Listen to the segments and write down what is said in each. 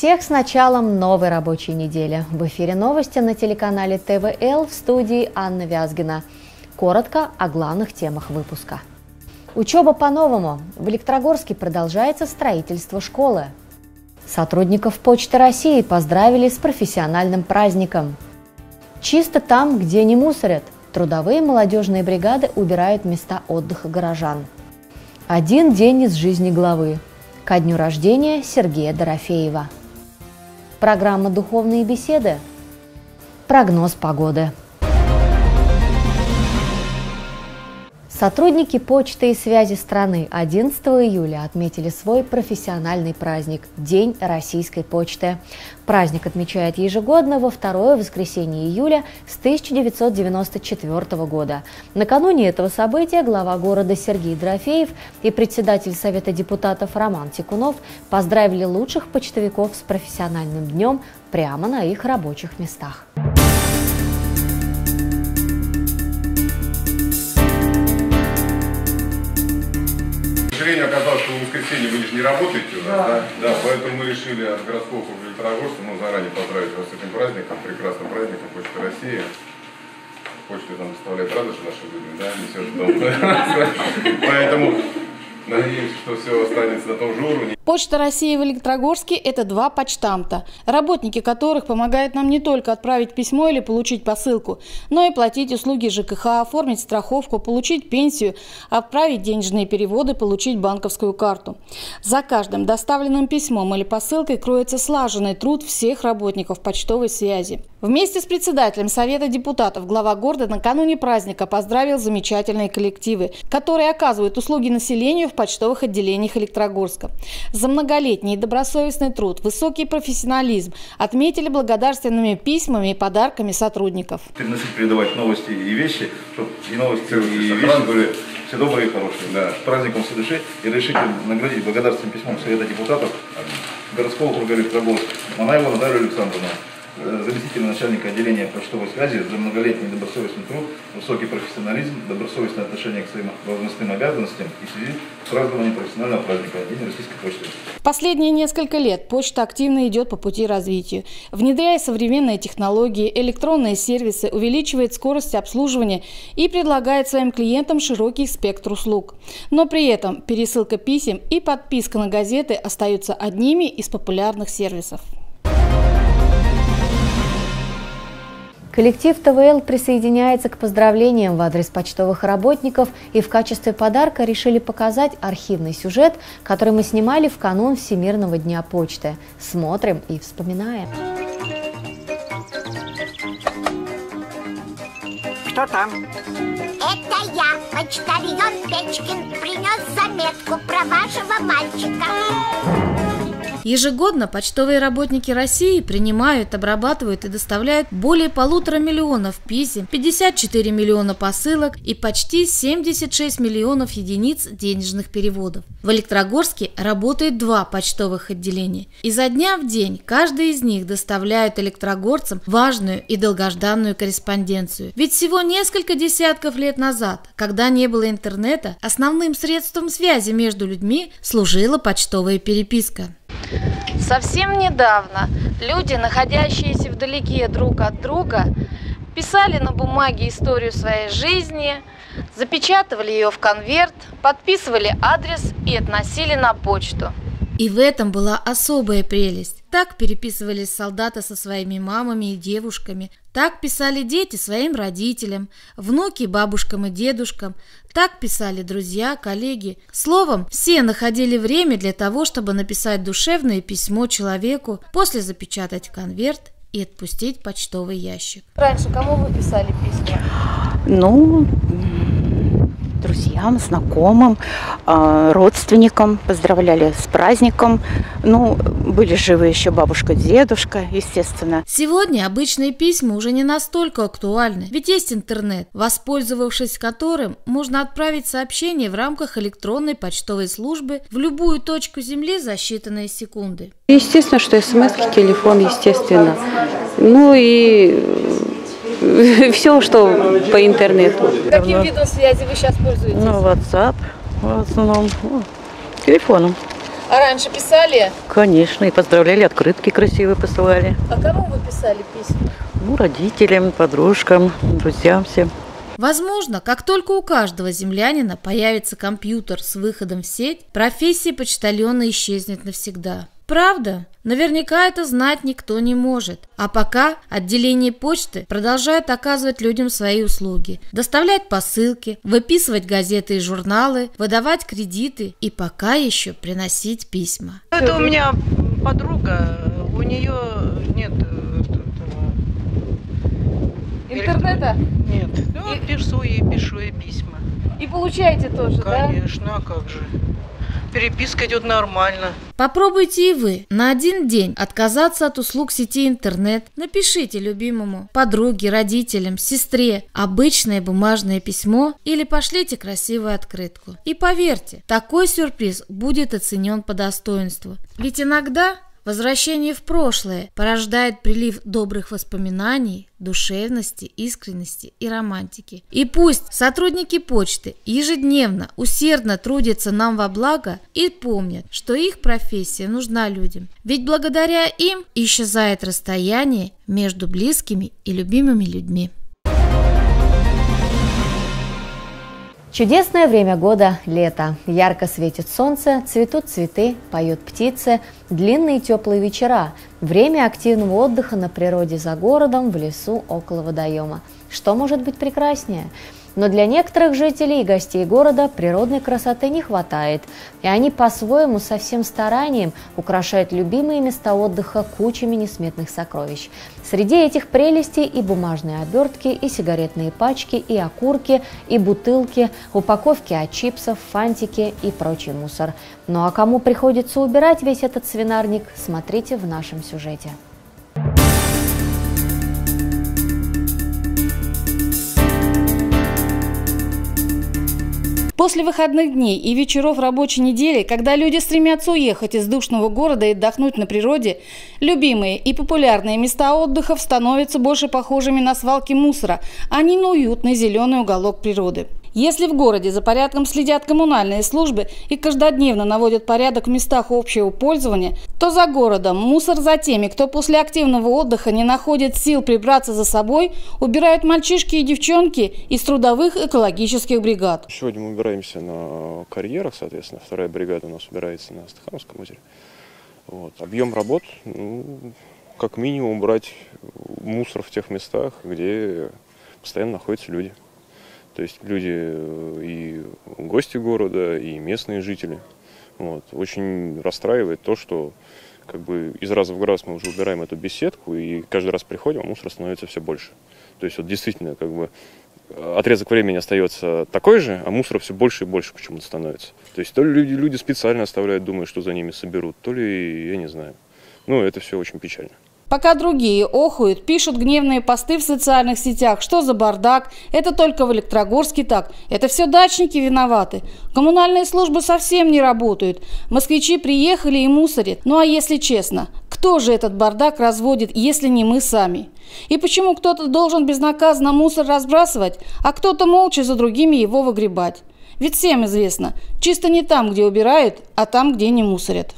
Всех с началом новой рабочей недели. В эфире новости на телеканале ТВЛ, в студии Анна Вязгина. Коротко о главных темах выпуска. Учеба по-новому. В Электрогорске продолжается строительство школы. Сотрудников Почты России поздравили с профессиональным праздником. Чисто там, где не мусорят. Трудовые молодежные бригады убирают места отдыха горожан. Один день из жизни главы. Ко дню рождения Сергея Дорофеева. Программа «Духовные беседы». Прогноз погоды. Сотрудники почты и связи страны 11 июля отметили свой профессиональный праздник – День российской почты. Праздник отмечают ежегодно во второе воскресенье июля с 1994 года. Накануне этого события глава города Сергей Дорофеев и председатель Совета депутатов Роман Тикунов поздравили лучших почтовиков с профессиональным днем прямо на их рабочих местах. К сожалению, оказалось, что в воскресенье вы же не работаете у нас, да? Поэтому мы решили от городского округа Электрогорска, заранее поздравить вас с этим праздником, прекрасным праздником Почты России. Почта нам доставляет радость нашим людям, да, несет дом. Поэтому надеемся, что все останется на том же уровне. Почта России в Электрогорске – это два почтамта, работники которых помогают нам не только отправить письмо или получить посылку, но и платить услуги ЖКХ, оформить страховку, получить пенсию, отправить денежные переводы, получить банковскую карту. За каждым доставленным письмом или посылкой кроется слаженный труд всех работников почтовой связи. Вместе с председателем Совета депутатов глава города накануне праздника поздравил замечательные коллективы, которые оказывают услуги населению в почтовых отделениях Электрогорска. За многолетний и добросовестный труд, высокий профессионализм отметили благодарственными письмами и подарками сотрудников. Передавать новости и вещи, чтобы и новости, и вещи были все добрые и хорошие. Да. С праздником все души и решили наградить благодарственным письмом Совета депутатов городского округа Электрогорска Манаеву Наталью Александровну, заместителя начальника отделения почтовой связи, за многолетний добросовестный труд, высокий профессионализм, добросовестное отношение к своим должностным обязанностям и в связи с празднованием профессионального праздника День российской почты. Последние несколько лет почта активно идет по пути развития. Внедряя современные технологии, электронные сервисы, увеличивает скорость обслуживания и предлагает своим клиентам широкий спектр услуг. Но при этом пересылка писем и подписка на газеты остаются одними из популярных сервисов. Коллектив ТВЛ присоединяется к поздравлениям в адрес почтовых работников и в качестве подарка решили показать архивный сюжет, который мы снимали в канун Всемирного дня почты. Смотрим и вспоминаем. Кто там? Это я, почтальон Печкин, принес заметку про вашего мальчика. Ежегодно почтовые работники России принимают, обрабатывают и доставляют более 1,5 миллиона писем, 54 миллиона посылок и почти 76 миллионов единиц денежных переводов. В Электрогорске работает два почтовых отделения. Изо дня в день каждый из них доставляет электрогорцам важную и долгожданную корреспонденцию. Ведь всего несколько десятков лет назад, когда не было интернета, основным средством связи между людьми служила почтовая переписка. Совсем недавно люди, находящиеся вдалеке друг от друга, писали на бумаге историю своей жизни, запечатывали ее в конверт, подписывали адрес и относили на почту. И в этом была особая прелесть. Так переписывались солдаты со своими мамами и девушками, так писали дети своим родителям, внуки бабушкам и дедушкам, так писали друзья, коллеги. Словом, все находили время для того, чтобы написать душевное письмо человеку, после запечатать конверт и отпустить почтовый ящик. Раньше кому вы писали письма? Друзьям, знакомым, родственникам поздравляли с праздником. Были живы еще бабушка, дедушка, естественно. Сегодня обычные письма уже не настолько актуальны, ведь есть интернет, воспользовавшись которым можно отправить сообщение в рамках электронной почтовой службы в любую точку Земли за считанные секунды. Естественно, что смс, телефон, естественно. Все, что по интернету. Каким видом связи вы сейчас пользуетесь? WhatsApp, в основном, телефоном. А раньше писали? Конечно, и поздравляли, открытки красивые посылали. А кому вы писали письма? Ну, родителям, подружкам, друзьям всем. Возможно, как только у каждого землянина появится компьютер с выходом в сеть, профессия почтальона исчезнет навсегда. Правда? Наверняка это знать никто не может. А пока отделение почты продолжает оказывать людям свои услуги. Доставлять посылки, выписывать газеты и журналы, выдавать кредиты и пока еще приносить письма. Это у меня подруга, у нее нет интернета? Нет. Ну, пишу ей письма. И получаете тоже, да? Конечно, а как же. Переписка идет нормально. Попробуйте и вы на один день отказаться от услуг сети интернет. Напишите любимому, подруге, родителям, сестре обычное бумажное письмо или пошлите красивую открытку. И поверьте, такой сюрприз будет оценен по достоинству. Ведь иногда возвращение в прошлое порождает прилив добрых воспоминаний, душевности, искренности и романтики. И пусть сотрудники почты ежедневно усердно трудятся нам во благо и помнят, что их профессия нужна людям. Ведь благодаря им исчезает расстояние между близкими и любимыми людьми. Чудесное время года – лето. Ярко светит солнце, цветут цветы, поют птицы, длинные теплые вечера. Время активного отдыха на природе за городом, в лесу, около водоема. Что может быть прекраснее? Но для некоторых жителей и гостей города природной красоты не хватает, и они по-своему со всем старанием украшают любимые места отдыха кучами несметных сокровищ. Среди этих прелестей и бумажные обертки, и сигаретные пачки, и окурки, и бутылки, упаковки от чипсов, фантики и прочий мусор. Ну а кому приходится убирать весь этот свинарник, смотрите в нашем сюжете. После выходных дней и вечеров рабочей недели, когда люди стремятся уехать из душного города и отдохнуть на природе, любимые и популярные места отдыха становятся больше похожими на свалки мусора, а не на уютный зеленый уголок природы. Если в городе за порядком следят коммунальные службы и каждодневно наводят порядок в местах общего пользования, то за городом мусор за теми, кто после активного отдыха не находит сил прибраться за собой, убирают мальчишки и девчонки из трудовых экологических бригад. Сегодня мы убираемся на карьерах, соответственно, вторая бригада у нас убирается на Стахановском озере. Вот. Объем работ, как минимум, убрать мусор в тех местах, где постоянно находятся люди. То есть люди и гости города, и местные жители. Вот. Очень расстраивает то, что как бы из раза в раз мы уже убираем эту беседку, и каждый раз приходим, а мусора становится все больше. То есть вот действительно как бы отрезок времени остается такой же, а мусора все больше и больше почему-то становится. То есть то ли люди специально оставляют, думая, что за ними соберут, то ли я не знаю. Ну, это все очень печально. Пока другие охуют, пишут гневные посты в социальных сетях, что за бардак, это только в Электрогорске так, это все дачники виноваты. Коммунальные службы совсем не работают, москвичи приехали и мусорят. Ну а если честно, кто же этот бардак разводит, если не мы сами? И почему кто-то должен безнаказанно мусор разбрасывать, а кто-то молча за другими его выгребать? Ведь всем известно, чисто не там, где убирают, а там, где не мусорят.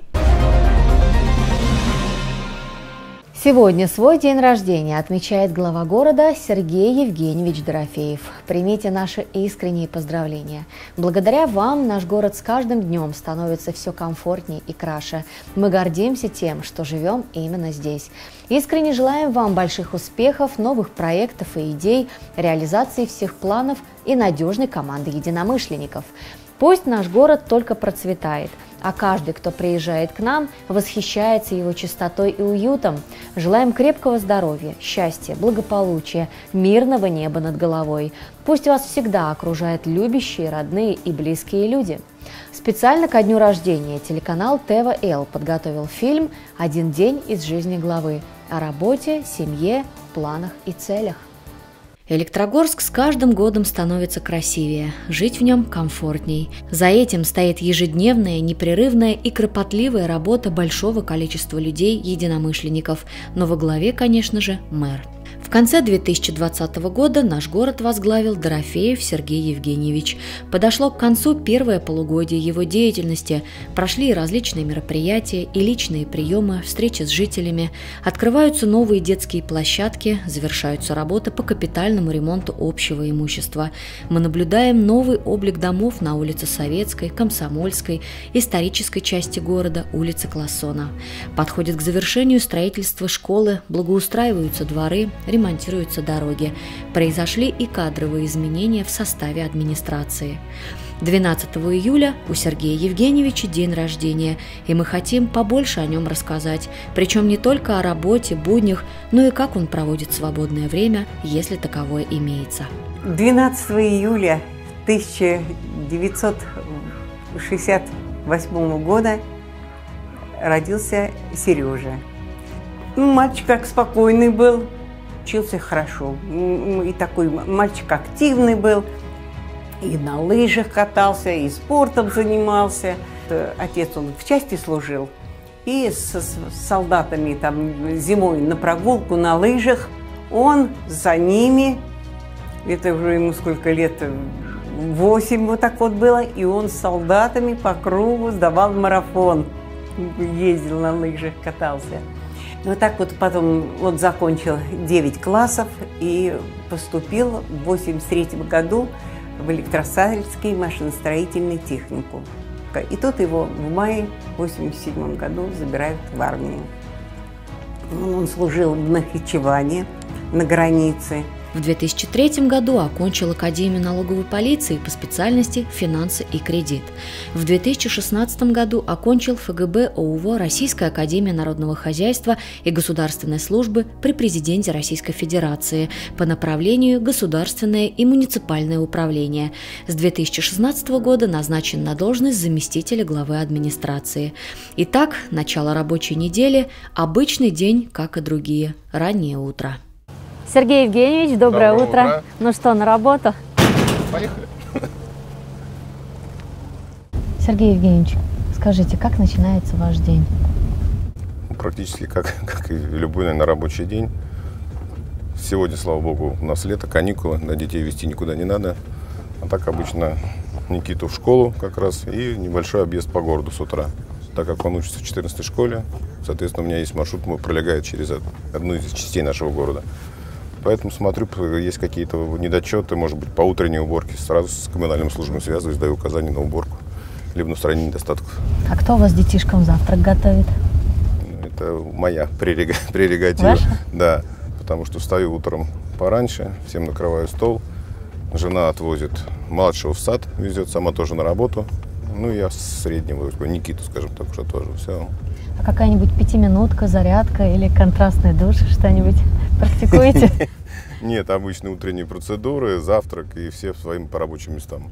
Сегодня свой день рождения отмечает глава города Сергей Евгеньевич Дорофеев. Примите наши искренние поздравления. Благодаря вам наш город с каждым днем становится все комфортнее и краше. Мы гордимся тем, что живем именно здесь. Искренне желаем вам больших успехов, новых проектов и идей, реализации всех планов и надежной команды единомышленников. Пусть наш город только процветает, а каждый, кто приезжает к нам, восхищается его чистотой и уютом. Желаем крепкого здоровья, счастья, благополучия, мирного неба над головой. Пусть вас всегда окружают любящие, родные и близкие люди. Специально ко дню рождения телеканал ТВЛ подготовил фильм «Один день из жизни главы» о работе, семье, планах и целях. Электрогорск с каждым годом становится красивее, жить в нем комфортней. За этим стоит ежедневная, непрерывная и кропотливая работа большого количества людей, единомышленников, но во главе, конечно же, мэр. В конце 2020 года наш город возглавил Дорофеев Сергей Евгеньевич. Подошло к концу первое полугодие его деятельности. Прошли различные мероприятия и личные приемы, встречи с жителями. Открываются новые детские площадки, завершаются работы по капитальному ремонту общего имущества. Мы наблюдаем новый облик домов на улице Советской, Комсомольской, исторической части города, улице Классона. Подходит к завершению строительство школы, благоустраиваются дворы, ремонтируются дороги. Произошли и кадровые изменения в составе администрации. 12 июля у Сергея Евгеньевича день рождения, и мы хотим побольше о нем рассказать, причем не только о работе, буднях, но и как он проводит свободное время, если таковое имеется. 12 июля 1968 года родился Сережа. Мальчик как спокойный был, учился хорошо. И такой мальчик активный был. И на лыжах катался, и спортом занимался. Отец, он в части служил. И с солдатами там зимой на прогулку на лыжах. Он за ними, это уже ему сколько лет, 8 вот так вот было. И он с солдатами по кругу сдавал марафон. Ездил на лыжах, катался. Вот так вот потом он закончил 9 классов и поступил в 1983 году в Электросталевский машиностроительный техникум. И тут его в мае 1987 году забирают в армию. Он служил в Нахичеване на границе. В 2003 году окончил Академию налоговой полиции по специальности «Финансы и кредит». В 2016 году окончил ФГБ ОУВО Российская академия народного хозяйства и государственной службы при президенте Российской Федерации по направлению государственное и муниципальное управление. С 2016 года назначен на должность заместителя главы администрации. Итак, начало рабочей недели, обычный день, как и другие, раннее утро. Сергей Евгеньевич, доброе утро. Ну что, на работу? Поехали. Сергей Евгеньевич, скажите, как начинается ваш день? Практически как и любой, наверное, рабочий день. Сегодня, слава богу, у нас лето, каникулы, на детей везти никуда не надо. А так обычно Никиту в школу как раз и небольшой объезд по городу с утра. Так как он учится в 14-й школе, соответственно, у меня есть маршрут, мой пролегает через одну из частей нашего города. Поэтому смотрю, есть какие-то недочеты, может быть, по утренней уборке. Сразу с коммунальными службами связываюсь, даю указания на уборку, либо на устранение недостатков. А кто у вас детишкам завтрак готовит? Это моя прерогатива. Ваша? Да, потому что встаю утром пораньше, всем накрываю стол. Жена отвозит младшего в сад, везет, сама тоже на работу. Ну, я среднего, Никиту, скажем так, уже тоже все. А какая-нибудь 5-минутка, зарядка или контрастный душ, что-нибудь практикуете? Нет, обычные утренние процедуры, завтрак и все своим по рабочим местам.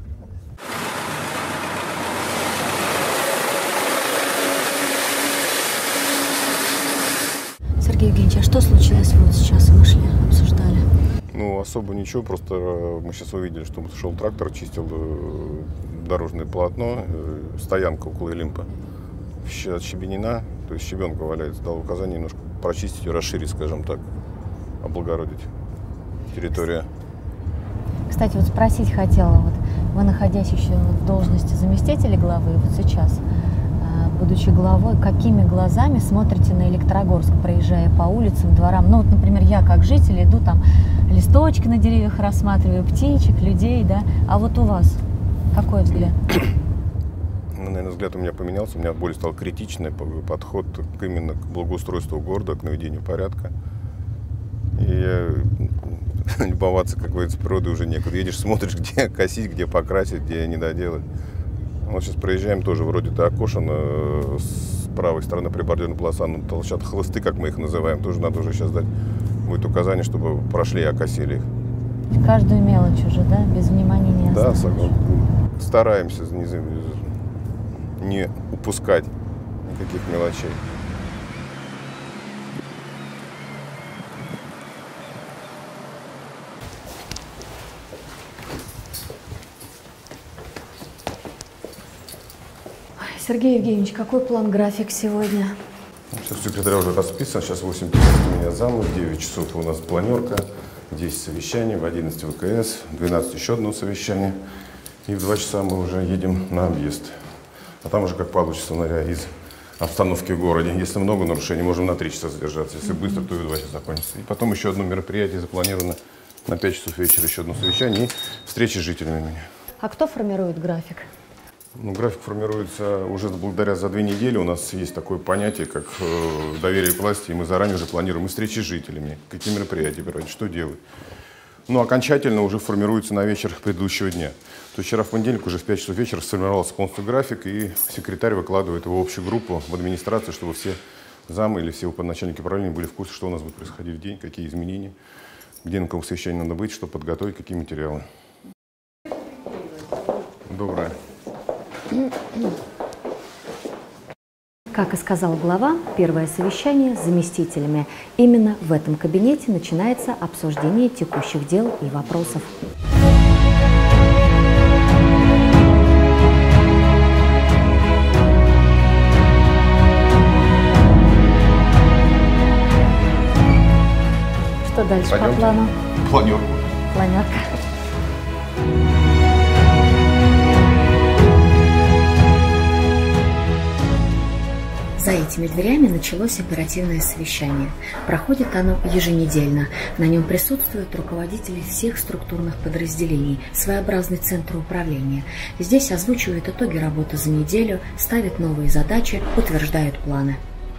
Сергей Евгеньевич, а что случилось? Вот сейчас вышли, обсуждали. Ну, особо ничего, просто мы сейчас увидели, что шел трактор, чистил дорожное полотно, стоянка около Олимпа отщебенена, то есть щебенка валяется, дал указание немножко прочистить и расширить, скажем так, облагородить территорию. Кстати, вот спросить хотела, вот вы, находясь еще в должности заместителя главы, вот сейчас, будучи главой, какими глазами смотрите на Электрогорск, проезжая по улицам, дворам? Ну вот, например, я как житель иду, там листочки на деревьях рассматриваю, птичек, людей, да, а вот у вас какой взгляд? Ну, наверное, взгляд у меня поменялся, у меня более стал критичный подход именно к благоустройству города, к наведению порядка. И любоваться, как говорится, природой уже некуда. Едешь, смотришь, где косить, где покрасить, где не доделать. Вот сейчас проезжаем, тоже вроде-то окошено, с правой стороны прибордюрная полоса, но толщат хлысты, как мы их называем, тоже надо уже сейчас дать будет указание, чтобы прошли и окосили их. Каждую мелочь уже, да, без внимания не оставишь? Да, стараемся не упускать никаких мелочей. Сергей Евгеньевич, какой план-график сегодня? Сейчас секретаря уже расписан, сейчас 8:30 у меня зам, в 9 часов у нас планерка, 10 совещаний, в 11 ВКС, в 12 еще одно совещание, и в 2 часа мы уже едем на объезд. А там уже как получится, смотря из обстановки в городе. Если много нарушений, можем на 3 часа задержаться, если быстро, то и в 2 часа закончится. И потом еще одно мероприятие запланировано на 5 часов вечера, еще одно совещание и встречи с жителями у меня. А кто формирует график? Ну, график формируется уже благодаря за 2 недели. У нас есть такое понятие, как доверие к власти, и мы заранее уже планируем и встречи с жителями, какие мероприятия брать, что делать. Но окончательно уже формируется на вечер предыдущего дня. То есть вчера в понедельник уже в 5 часов вечера сформировался полностью график, и секретарь выкладывает его в общую группу в администрации, чтобы все замы или все начальники управления были в курсе, что у нас будет происходить в день, какие изменения, где на каком совещании надо быть, чтобы подготовить, какие материалы. Доброе. Как и сказал глава, первое совещание с заместителями. Именно в этом кабинете начинается обсуждение текущих дел и вопросов. Что дальше по плану? Планерку. Планерка. За этими дверями началось оперативное совещание. Проходит оно еженедельно. На нем присутствуют руководители всех структурных подразделений, своеобразный центр управления. Здесь озвучивают итоги работы за неделю, ставят новые задачи, утверждают планы.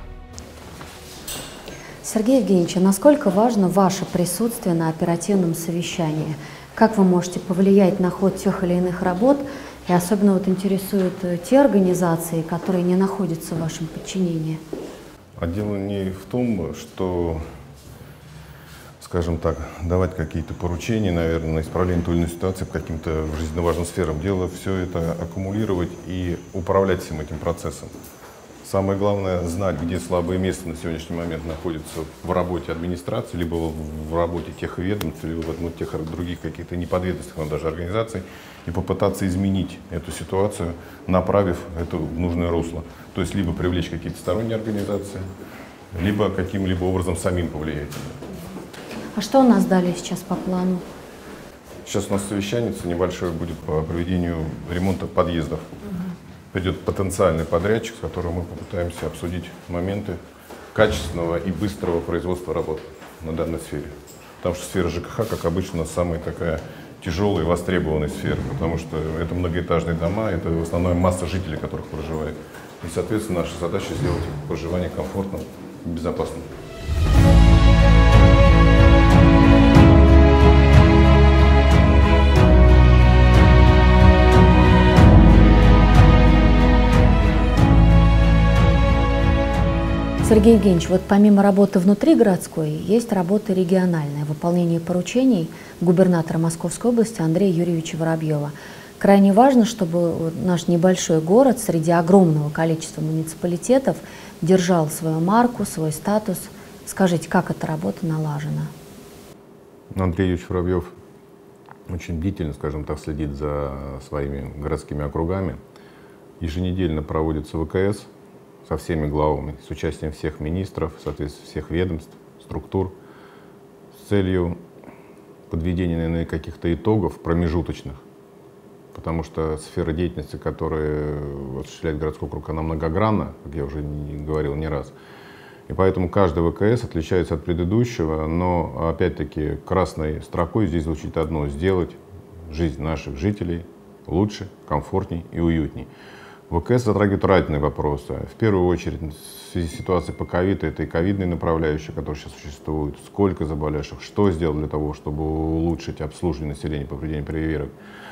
Сергей Евгеньевич, насколько важно ваше присутствие на оперативном совещании? Как вы можете повлиять на ход тех или иных работ? И особенно вот интересуют те организации, которые не находятся в вашем подчинении. А дело не в том, что, скажем так, давать какие-то поручения, наверное, на исправление той или иной ситуации по каким-то жизненно важным сферам. Дело все это аккумулировать и управлять всем этим процессом. Самое главное — знать, где слабое место на сегодняшний момент находится в работе администрации, либо в работе тех ведомств, либо в тех других каких-то неподведомственных, но даже организаций, и попытаться изменить эту ситуацию, направив это в нужное русло. То есть либо привлечь какие-то сторонние организации, либо каким-либо образом самим повлиять. А что у нас далее сейчас по плану? Сейчас у нас совещание небольшое будет по проведению ремонта подъездов. Придет потенциальный подрядчик, с которым мы попытаемся обсудить моменты качественного и быстрого производства работ на данной сфере. Потому что сфера ЖКХ, как обычно, самая такая тяжелая и востребованная сфера, потому что это многоэтажные дома, это в основном масса жителей, которых проживает. И, соответственно, наша задача сделать их проживание комфортным и безопасным. Сергей Евгеньевич, вот помимо работы внутри городской, есть работа региональная, выполнение поручений губернатора Московской области Андрея Юрьевича Воробьева. Крайне важно, чтобы наш небольшой город среди огромного количества муниципалитетов держал свою марку, свой статус. Скажите, как эта работа налажена? Андрей Юрьевич Воробьев очень бдительно, скажем так, следит за своими городскими округами. Еженедельно проводится ВКС со всеми главами, с участием всех министров, соответственно, всех ведомств, структур, с целью подведения, наверное, каких-то итогов промежуточных. Потому что сфера деятельности, которую осуществляет городской округ, она многогранна, как я уже говорил не раз. И поэтому каждый ВКС отличается от предыдущего, но, опять-таки, красной строкой здесь звучит одно — сделать жизнь наших жителей лучше, комфортней и уютней. ВКС затрагивает разные вопросы. В первую очередь, в связи с ситуацией по ковиду, это и ковидные направляющие, которые сейчас существуют, сколько заболевших, что сделать для того, чтобы улучшить обслуживание населения по проведению прививок,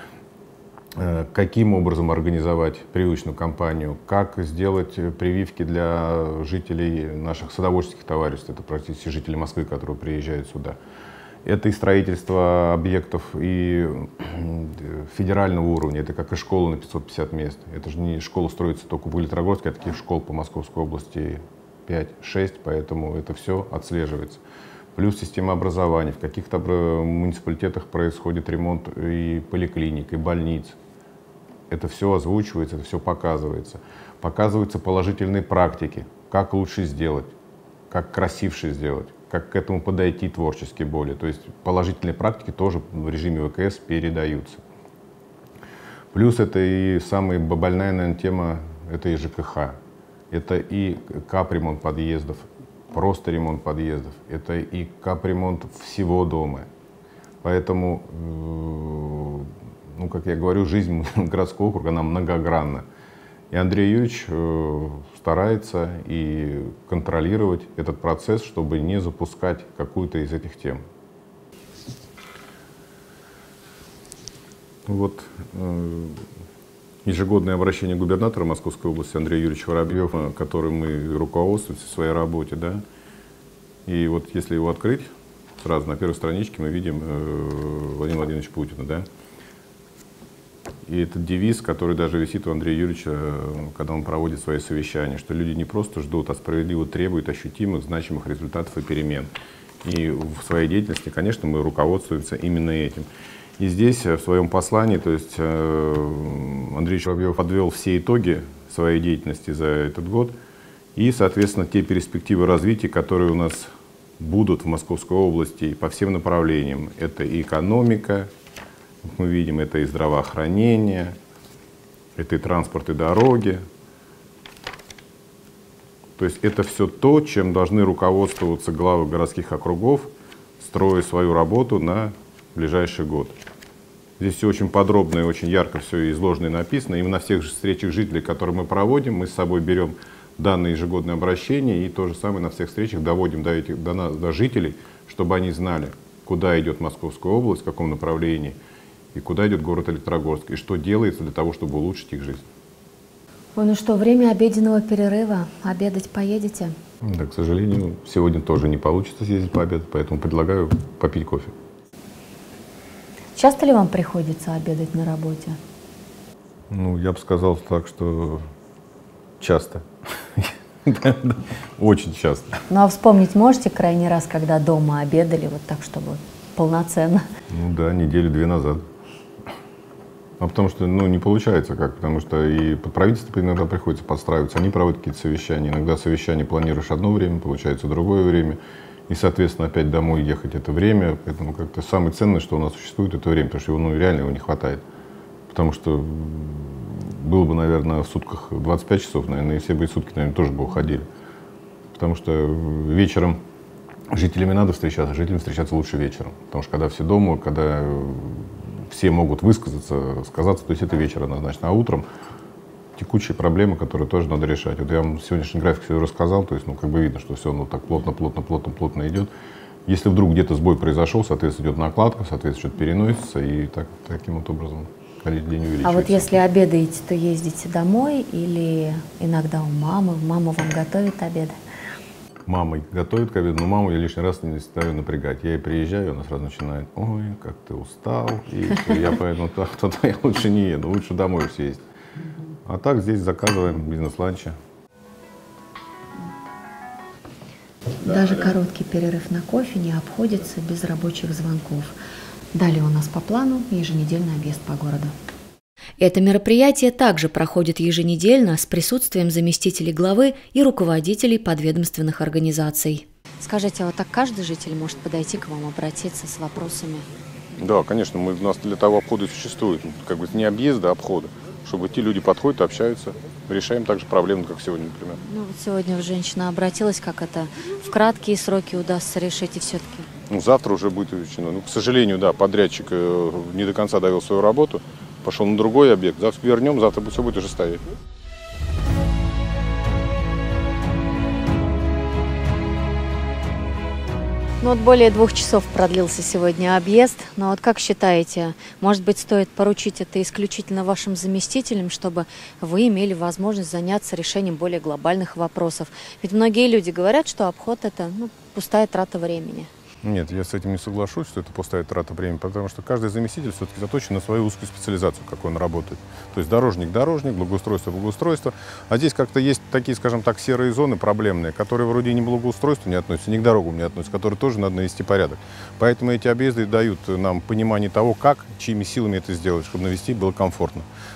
каким образом организовать прививочную кампанию, как сделать прививки для жителей наших садоводческих товариществ, это практически жители Москвы, которые приезжают сюда. Это и строительство объектов и федерального уровня, это как и школа на 550 мест. Это же не школа строится только в Электрогорске, а таких школ по Московской области 5-6, поэтому это все отслеживается. Плюс система образования. В каких-то муниципалитетах происходит ремонт и поликлиник, и больниц. это все озвучивается, это все показывается. Показываются положительные практики, как лучше сделать, как красивше сделать, как к этому подойти творчески более. То есть положительные практики тоже в режиме ВКС передаются. Плюс это и самая больная, наверное, тема, это и ЖКХ. Это и капремонт подъездов, просто ремонт подъездов, это и капремонт всего дома. Поэтому, ну, как я говорю, жизнь городского округа, она многогранна. И Андрей Юрьевич старается и контролировать этот процесс, чтобы не запускать какую-то из этих тем. Вот ежегодное обращение губернатора Московской области Андрея Юрьевича Воробьева, которым мы руководствуемся в своей работе, да. И вот если его открыть, сразу на первой страничке мы видим Владимира Владимировича Путина, да. И этот девиз, который даже висит у Андрея Юрьевича, когда он проводит свои совещания, что люди не просто ждут, а справедливо требуют ощутимых, значимых результатов и перемен. И в своей деятельности, конечно, мы руководствуемся именно этим. И здесь, в своем послании, то есть Андрей Воробьев подвел все итоги своей деятельности за этот год и, соответственно, те перспективы развития, которые у нас будут в Московской области и по всем направлениям. Это и экономика, мы видим, это и здравоохранение, это и транспорт, и дороги. То есть это все то, чем должны руководствоваться главы городских округов, строя свою работу на ближайший год. Здесь все очень подробно и очень ярко все изложено и написано. И на всех встречах жителей, которые мы проводим, мы с собой берем данные ежегодные обращения и то же самое на всех встречах доводим до жителей, чтобы они знали, куда идет Московская область, в каком направлении, и куда идет город Электрогорск, и что делается для того, чтобы улучшить их жизнь. Ой, ну что, время обеденного перерыва. Обедать поедете? Да, к сожалению, сегодня тоже не получится съездить пообедать, поэтому предлагаю попить кофе. Часто ли вам приходится обедать на работе? Ну, я бы сказал так, что часто. Очень часто. Ну, а вспомнить можете крайний раз, когда дома обедали, вот так, чтобы полноценно? Ну да, недели-две назад. А потому что, ну, не получается как, потому что и под правительство иногда приходится подстраиваться, они проводят какие-то совещания. Иногда совещание планируешь одно время, получается другое время. И, соответственно, опять домой ехать это время. Поэтому как-то самое ценное, что у нас существует, это время, потому что его, ну, реально его не хватает. Потому что было бы, наверное, в сутках 25 часов, наверное, и все бы сутки, наверное, тоже бы уходили. Потому что вечером жителями надо встречаться, жителям встречаться лучше вечером. Потому что когда все дома, когда все могут высказаться, сказаться, то есть это вечер однозначно. А утром текущие проблемы, которые тоже надо решать. Вот я вам сегодняшний график все рассказал, то есть, ну, как бы видно, что все, ну, так плотно идет. Если вдруг где-то сбой произошел, соответственно, идет накладка, соответственно, что-то переносится, и таким вот образом день увеличивается. А вот если обедаете, то ездите домой или иногда у мамы? Мама вам готовит обеды? Мама готовит к обеду, но маму я лишний раз не ставлю напрягать. Я ей приезжаю, она сразу начинает: ой, как ты устал. И я поэтому туда я лучше не еду, лучше домой съесть. А так здесь заказываем бизнес-ланчи. Даже короткий перерыв на кофе не обходится без рабочих звонков. Далее у нас по плану еженедельный объезд по городу. Это мероприятие также проходит еженедельно с присутствием заместителей главы и руководителей подведомственных организаций. Скажите, а вот так каждый житель может подойти к вам, обратиться с вопросами? Да, конечно, у нас для того обхода и существует. Как бы не объезда, а обхода. Чтобы те люди подходят, общаются. Решаем также проблемы, как сегодня, например. Ну вот сегодня женщина обратилась, как это в краткие сроки удастся решить и все-таки? Ну, завтра уже будет решено. Ну, к сожалению, да, подрядчик не до конца довел свою работу, пошел на другой объект. Завтра вернем, завтра все будет уже стоять. Ну вот более 2 часов продлился сегодня объезд. Но вот как считаете, может быть, стоит поручить это исключительно вашим заместителям, чтобы вы имели возможность заняться решением более глобальных вопросов? Ведь многие люди говорят, что обход – это пустая трата времени. Нет, я с этим не соглашусь, что это пустая трата времени, потому что каждый заместитель все-таки заточен на свою узкую специализацию, как он работает. То есть дорожник, благоустройство. А здесь как-то есть такие, скажем так, серые зоны проблемные, которые вроде и ни к благоустройству не относятся, ни к дорогам не относятся, которые тоже надо навести порядок. Поэтому эти объезды дают нам понимание того, как, чьими силами это сделать, чтобы навести было комфортно.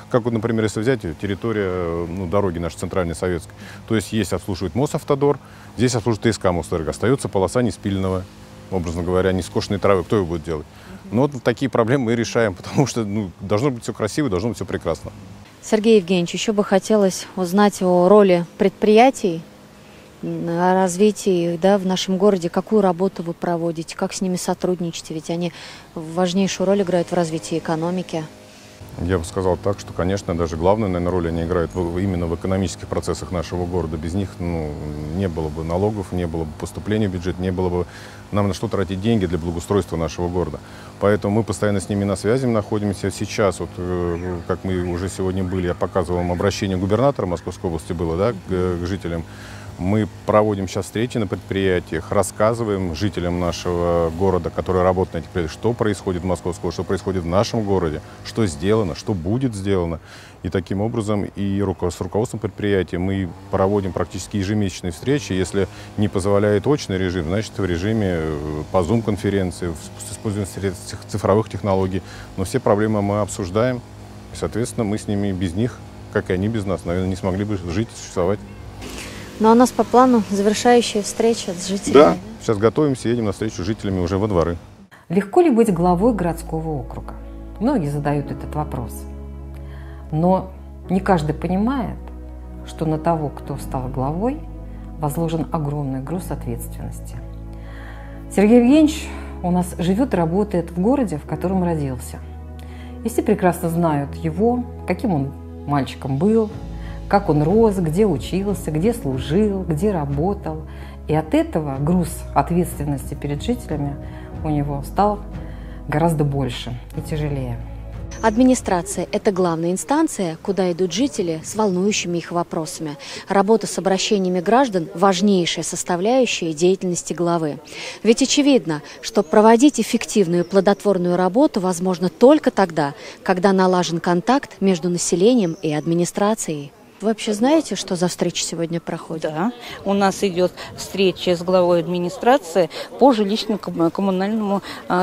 Как вот, например, если взять территория дороги нашей центральной советской, то есть обслуживает Мосавтодор, здесь обслуживает ТСК Мосэнерго, остается полоса неспиленного, образно говоря, нескошенной травы. Кто его будет делать? Но вот такие проблемы мы решаем, потому что должно быть все красиво, должно быть все прекрасно. Сергей Евгеньевич, еще бы хотелось узнать о роли предприятий, о развитии в нашем городе. Какую работу вы проводите, как с ними сотрудничаете? Ведь они важнейшую роль играют в развитии экономики. Я бы сказал так, что, конечно, даже главную, наверное, роль они играют именно в экономических процессах нашего города. Без них не было бы налогов, не было бы поступления в бюджет, не было бы нам на что тратить деньги для благоустройства нашего города. Поэтому мы постоянно с ними на связи находимся. Сейчас, вот, как мы уже сегодня были, я показывал вам обращение губернатора Московской области было, к жителям. Мы проводим сейчас встречи на предприятиях, рассказываем жителям нашего города, которые работают на этих предприятиях, что происходит в Московской, что происходит в нашем городе, что сделано, что будет сделано. И таким образом и с руководством предприятия мы проводим практически ежемесячные встречи. Если не позволяет очный режим, значит в режиме по Zoom-конференции, с использованием цифровых технологий. Но все проблемы мы обсуждаем. И, соответственно, мы с ними без них, как и они без нас, наверное, не смогли бы жить и существовать. Ну а у нас по плану завершающая встреча с жителями. Да, сейчас готовимся, едем на встречу с жителями уже во дворы. Легко ли быть главой городского округа? Многие задают этот вопрос. Но не каждый понимает, что на того, кто стал главой, возложен огромный груз ответственности. Сергей Евгеньевич у нас живет и работает в городе, в котором родился. И все прекрасно знают его, каким он мальчиком был, как он рос, где учился, где служил, где работал. И от этого груз ответственности перед жителями у него стал гораздо больше и тяжелее. Администрация – это главная инстанция, куда идут жители с волнующими их вопросами. Работа с обращениями граждан – важнейшая составляющая деятельности главы. Ведь очевидно, что проводить эффективную и плодотворную работу возможно только тогда, когда налажен контакт между населением и администрацией. Вы вообще знаете, что за встреча сегодня проходит? Да, у нас идет встреча с главой администрации по жилищно-коммунальному,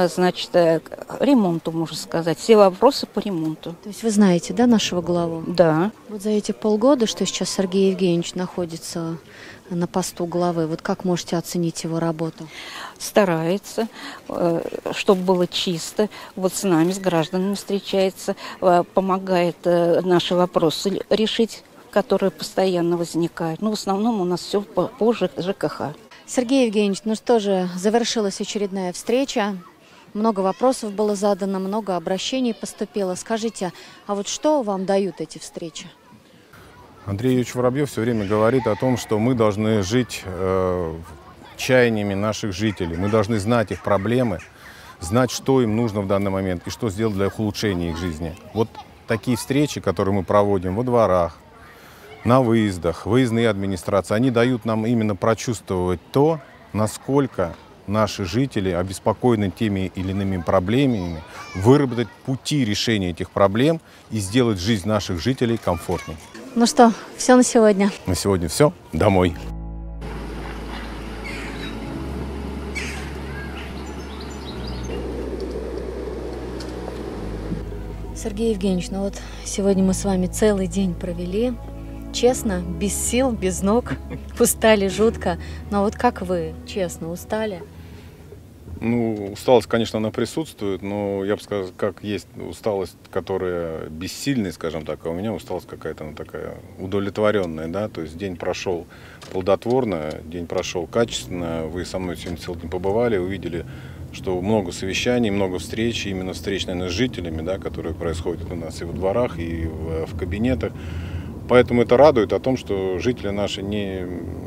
ремонту, можно сказать. Все вопросы по ремонту. То есть вы знаете, да, нашего главу? Да. Вот за эти полгода, что сейчас Сергей Евгеньевич находится на посту главы, вот как можете оценить его работу? Старается, чтобы было чисто. Вот с нами, с гражданами встречается, помогает наши вопросы решить, которые постоянно возникают. Но в основном у нас все по ЖКХ. Сергей Евгеньевич, ну что же, завершилась очередная встреча. Много вопросов было задано, много обращений поступило. Скажите, а вот что вам дают эти встречи? Андрей Юрьевич Воробьев все время говорит о том, что мы должны жить чаяниями наших жителей. Мы должны знать их проблемы, знать, что им нужно в данный момент и что сделать для улучшения их жизни. Вот такие встречи, которые мы проводим во дворах, на выездах, выездные администрации, они дают нам именно прочувствовать то, насколько наши жители обеспокоены теми или иными проблемами, выработать пути решения этих проблем и сделать жизнь наших жителей комфортней. Ну что, все на сегодня. На сегодня все. Домой. Сергей Евгеньевич, ну вот сегодня мы с вами целый день провели. Честно, без сил, без ног, устали жутко. Но вот как вы, честно, устали? Ну, усталость, конечно, она присутствует, но я бы сказал, как есть усталость, которая бессильная, скажем так, а у меня усталость какая-то, она такая удовлетворенная, да, то есть день прошел плодотворно, день прошел качественно, вы со мной сегодня целый день побывали, увидели, что много совещаний, много встреч, именно встреч, наверное, с жителями, да, которые происходят у нас и во дворах, и в кабинетах. Поэтому это радует о том, что жители наши не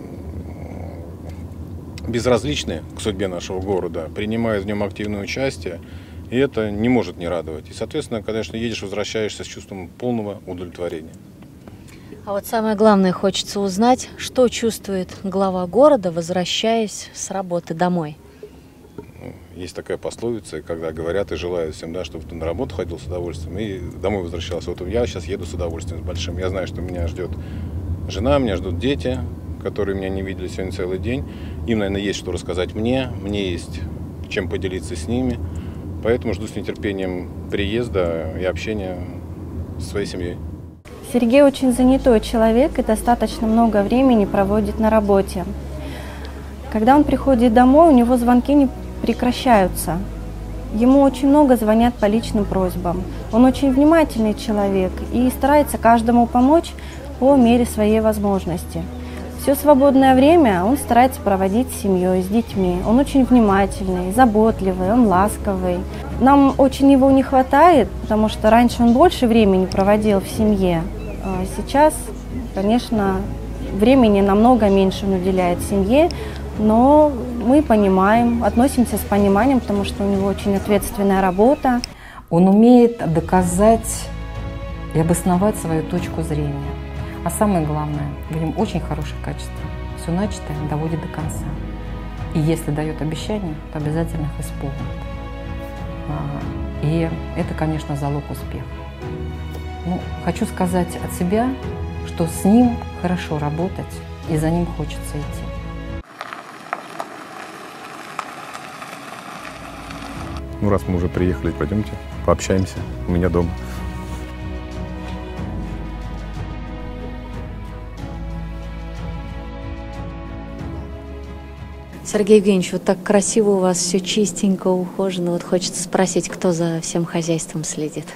безразличны к судьбе нашего города, принимают в нем активное участие, и это не может не радовать. И, соответственно, конечно, едешь, возвращаешься с чувством полного удовлетворения. А вот самое главное, хочется узнать, что чувствует глава города, возвращаясь с работы домой. Есть такая пословица, когда говорят и желают всем, да, чтобы ты на работу ходил с удовольствием и домой возвращался. Вот я сейчас еду с удовольствием, с большим. Я знаю, что меня ждет жена, меня ждут дети, которые меня не видели сегодня целый день. Им, наверное, есть что рассказать мне есть чем поделиться с ними. Поэтому жду с нетерпением приезда и общения со своей семьей. Сергей очень занятой человек и достаточно много времени проводит на работе. Когда он приходит домой, у него звонки не прекращаются. Ему очень много звонят по личным просьбам. Он очень внимательный человек и старается каждому помочь по мере своей возможности. Все свободное время он старается проводить с семьей, с детьми. Он очень внимательный, заботливый, он ласковый. Нам очень его не хватает, потому что раньше он больше времени проводил в семье. А сейчас, конечно, времени намного меньше он уделяет семье, но мы понимаем, относимся с пониманием, потому что у него очень ответственная работа. Он умеет доказать и обосновать свою точку зрения. А самое главное, в нем очень хорошее качество. Все начатое доводит до конца. И если дает обещания, то обязательно их исполнит. И это, конечно, залог успеха. Ну, хочу сказать от себя, что с ним хорошо работать, и за ним хочется идти. Ну, раз мы уже приехали, пойдемте пообщаемся у меня дома. Сергей Евгеньевич, вот так красиво у вас, все чистенько, ухожено. Вот хочется спросить, кто за всем хозяйством следит?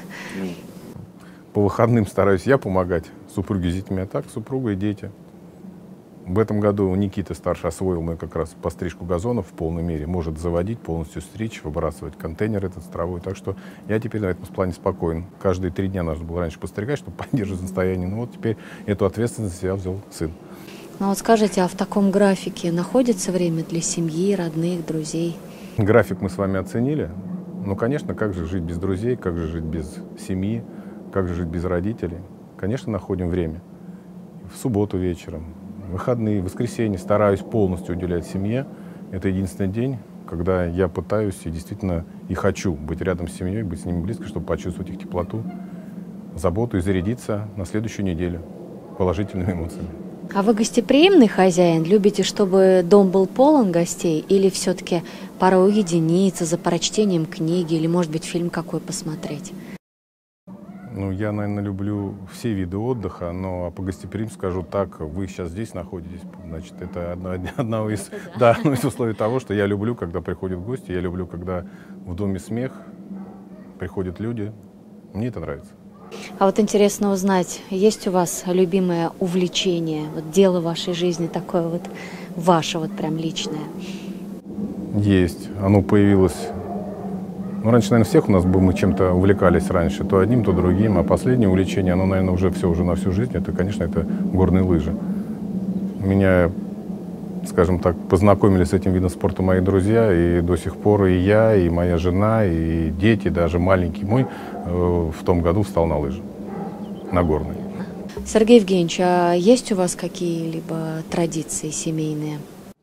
По выходным стараюсь я помогать супруге с детьми, а так супруга и дети. В этом году Никита старший освоил мы как раз пострижку газонов в полной мере. Может заводить, полностью стричь, выбрасывать контейнер этот с травой. Так что я теперь на этом плане спокоен. Каждые 3 дня нужно было раньше постригать, чтобы поддерживать состояние. Ну вот теперь эту ответственность на себя взял сын. Ну вот скажите, а в таком графике находится время для семьи, родных, друзей? График мы с вами оценили. Ну, конечно, как же жить без друзей, как же жить без семьи, как же жить без родителей? Конечно, находим время. В субботу вечером, в выходные, в воскресенье стараюсь полностью уделять семье. Это единственный день, когда я пытаюсь и действительно и хочу быть рядом с семьей, быть с ними близко, чтобы почувствовать их теплоту, заботу и зарядиться на следующую неделю положительными эмоциями. А вы гостеприимный хозяин? Любите, чтобы дом был полон гостей? Или все-таки пора уединиться за прочтением книги? Или, может быть, фильм какой посмотреть? Ну, я, наверное, люблю все виды отдыха, но по гостеприимству скажу так, вы сейчас здесь находитесь, значит, это одно из условий того, что я люблю, когда приходят гости, я люблю, когда в доме смех, приходят люди, мне это нравится. А вот интересно узнать, есть у вас любимое увлечение, вот дело вашей жизни такое вот ваше, вот прям личное? Есть. Оно появилось... Ну, раньше, наверное, всех у нас мы чем-то увлекались раньше, то одним, то другим. А последнее увлечение, оно, наверное, уже все, уже на всю жизнь, это, конечно, это горные лыжи. Меня, скажем так, познакомили с этим видом спорта мои друзья, и до сих пор и я, и моя жена, и дети, даже маленький мой, в том году встал на лыжи, на горные. Сергей Евгеньевич, а есть у вас какие-либо традиции семейные?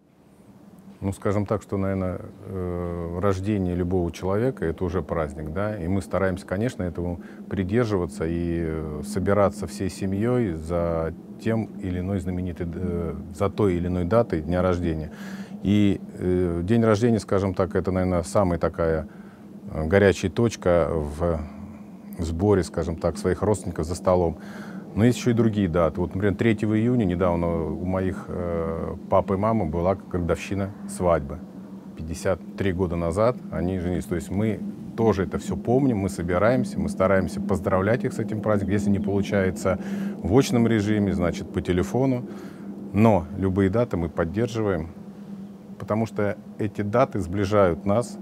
Ну, скажем так, что, наверное, рождение любого человека – это уже праздник, да, и мы стараемся, конечно, этому придерживаться и собираться всей семьей за тем или иной за той или иной датой дня рождения. И день рождения, скажем так, это, наверное, самая такая горячая точка в сборе, скажем так, своих родственников за столом. Но есть еще и другие даты. Вот, например, 3 июня недавно у моих папы и мамы была годовщина свадьбы. 53 года назад они женились. То есть мы тоже это все помним, мы собираемся, мы стараемся поздравлять их с этим праздником. Если не получается в очном режиме, значит по телефону. Но любые даты мы поддерживаем, потому что эти даты сближают нас.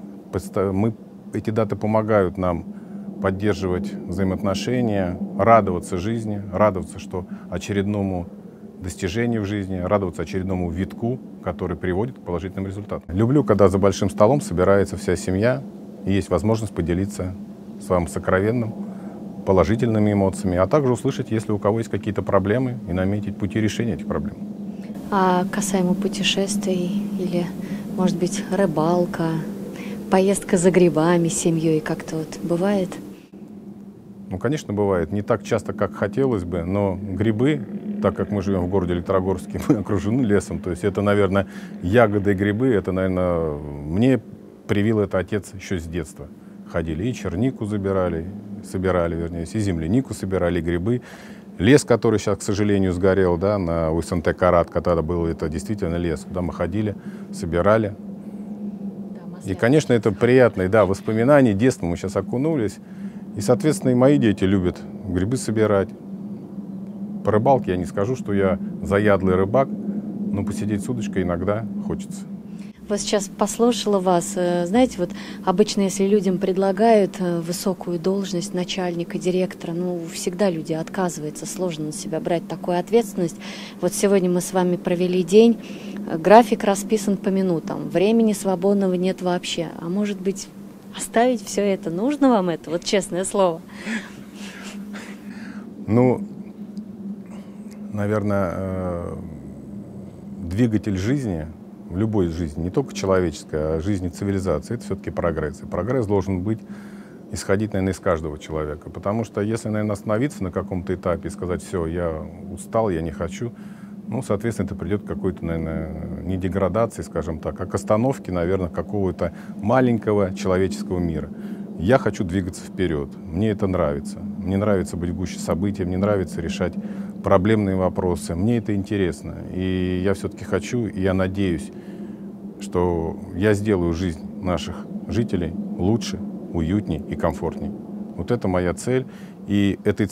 Эти даты помогают нам поддерживать взаимоотношения, радоваться жизни, радоваться, что очередному достижению в жизни, радоваться очередному витку, который приводит к положительным результатам. Люблю, когда за большим столом собирается вся семья, и есть возможность поделиться своим сокровенным, положительными эмоциями, а также услышать, если у кого есть какие-то проблемы, и наметить пути решения этих проблем. А касаемо путешествий или, может быть, рыбалка, поездка за грибами с семьей как-то вот бывает? Ну, конечно, бывает. Не так часто, как хотелось бы, но грибы, так как мы живем в городе Электрогорске, мы окружены лесом, то есть это, наверное, ягоды и грибы, это, наверное, мне привил это отец еще с детства. Ходили и чернику забирали, собирали, вернее, и землянику собирали, и грибы. Лес, который сейчас, к сожалению, сгорел, да, на УСНТ Карат, когда был, это действительно лес, куда мы ходили, собирали. И, конечно, это приятные, да, воспоминания детства, мы сейчас окунулись. И, соответственно, и мои дети любят грибы собирать. По рыбалке я не скажу, что я заядлый рыбак, но посидеть с удочкой иногда хочется. Вот сейчас послушала вас. Знаете, вот обычно, если людям предлагают высокую должность начальника, директора, ну, всегда люди отказываются, сложно на себя брать такую ответственность. Вот сегодня мы с вами провели день, график расписан по минутам, времени свободного нет вообще. А может быть, оставить все это? Нужно вам это? Вот честное слово. Ну, наверное, двигатель жизни, в любой жизни, не только человеческой, а жизни цивилизации, это все-таки прогресс. И прогресс должен быть, исходить, наверное, из каждого человека. Потому что если, наверное, остановиться на каком-то этапе и сказать, все, я устал, я не хочу, ну, соответственно, это придет к какой-то, наверное, не деградации, скажем так, а к остановке, наверное, какого-то маленького человеческого мира. Я хочу двигаться вперед, мне это нравится. Мне нравится быть гуще событий, мне нравится решать проблемные вопросы, мне это интересно. И я все-таки хочу, и я надеюсь, что я сделаю жизнь наших жителей лучше, уютнее и комфортнее. Вот это моя цель. И этой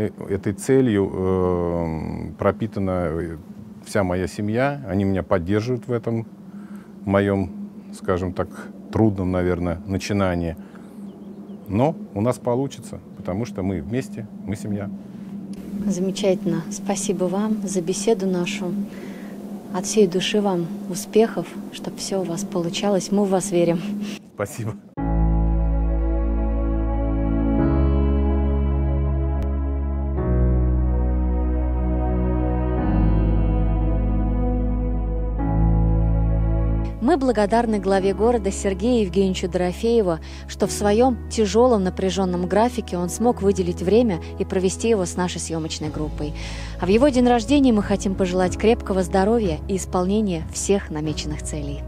целью пропитана вся моя семья. Они меня поддерживают в этом моем, скажем так, трудном, наверное, начинании. Но у нас получится, потому что мы вместе, мы семья. Замечательно. Спасибо вам за беседу нашу. От всей души вам успехов, чтобы все у вас получалось. Мы в вас верим. Спасибо. Мы благодарны главе города Сергею Евгеньевичу Дорофееву, что в своем тяжелом напряженном графике он смог выделить время и провести его с нашей съемочной группой. А в его день рождения мы хотим пожелать крепкого здоровья и исполнения всех намеченных целей.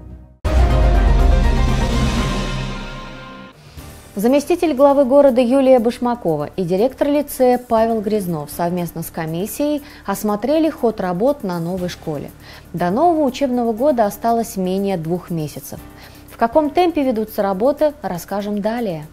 Заместитель главы города Юлия Башмакова и директор лицея Павел Грязнов совместно с комиссией осмотрели ход работ на новой школе. До нового учебного года осталось менее 2 месяцев. В каком темпе ведутся работы, расскажем далее.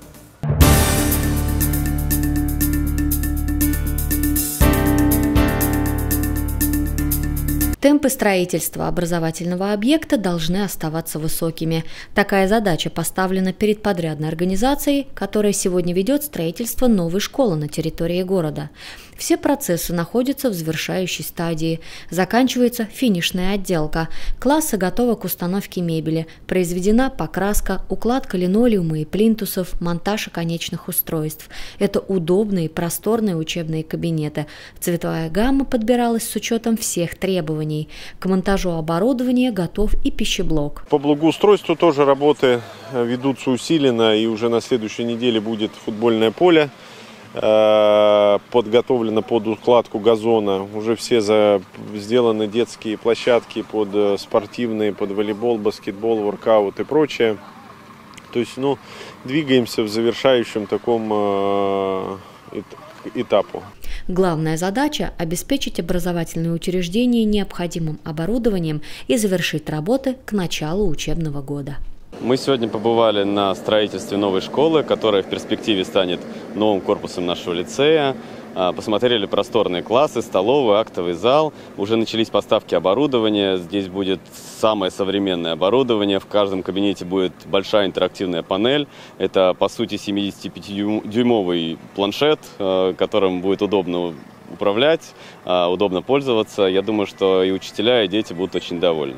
Темпы строительства образовательного объекта должны оставаться высокими. Такая задача поставлена перед подрядной организацией, которая сегодня ведет строительство новой школы на территории города. Все процессы находятся в завершающей стадии. Заканчивается финишная отделка. Классы готовы к установке мебели. Произведена покраска, укладка линолеума и плинтусов, монтаж оконечных устройств. Это удобные, просторные учебные кабинеты. Цветовая гамма подбиралась с учетом всех требований. К монтажу оборудования готов и пищеблок. По благоустройству тоже работы ведутся усиленно, и уже на следующей неделе будет футбольное поле подготовлено под укладку газона. Уже все сделаны детские площадки под спортивные, под волейбол, баскетбол, воркаут и прочее. То есть, двигаемся в завершающем таком этапу. Главная задача – обеспечить образовательные учреждения необходимым оборудованием и завершить работы к началу учебного года. Мы сегодня побывали на строительстве новой школы, которая в перспективе станет новым корпусом нашего лицея. Посмотрели просторные классы, столовый, актовый зал. Уже начались поставки оборудования. Здесь будет самое современное оборудование. В каждом кабинете будет большая интерактивная панель. Это, по сути, 75-дюймовый планшет, которым будет удобно управлять, удобно пользоваться. Я думаю, что и учителя, и дети будут очень довольны.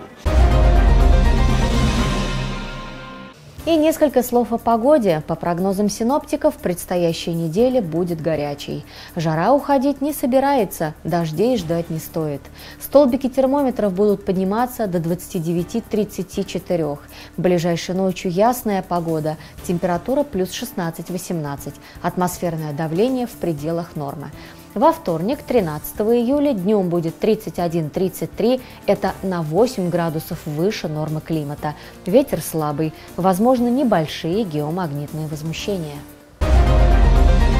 И несколько слов о погоде. По прогнозам синоптиков, предстоящая неделя будет горячей. Жара уходить не собирается, дождей ждать не стоит. Столбики термометров будут подниматься до 29-34. Ближайшей ночью ясная погода, температура плюс 16-18, атмосферное давление в пределах нормы. Во вторник, 13 июля, днем будет 31-33, это на 8 градусов выше нормы климата. Ветер слабый, возможно, небольшие геомагнитные возмущения.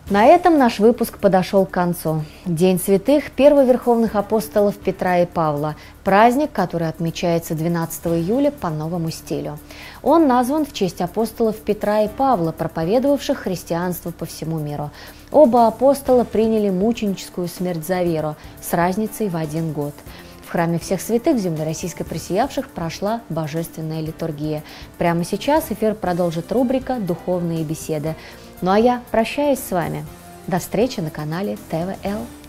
На этом наш выпуск подошел к концу. День святых первоверховных апостолов Петра и Павла – праздник, который отмечается 12 июля по новому стилю. Он назван в честь апостолов Петра и Павла, проповедовавших христианство по всему миру. Оба апостола приняли мученическую смерть за веру с разницей в 1 год. В храме всех святых земли российской просиявших прошла божественная литургия. Прямо сейчас эфир продолжит рубрика «Духовные беседы». Ну а я прощаюсь с вами. До встречи на канале ТВЛ.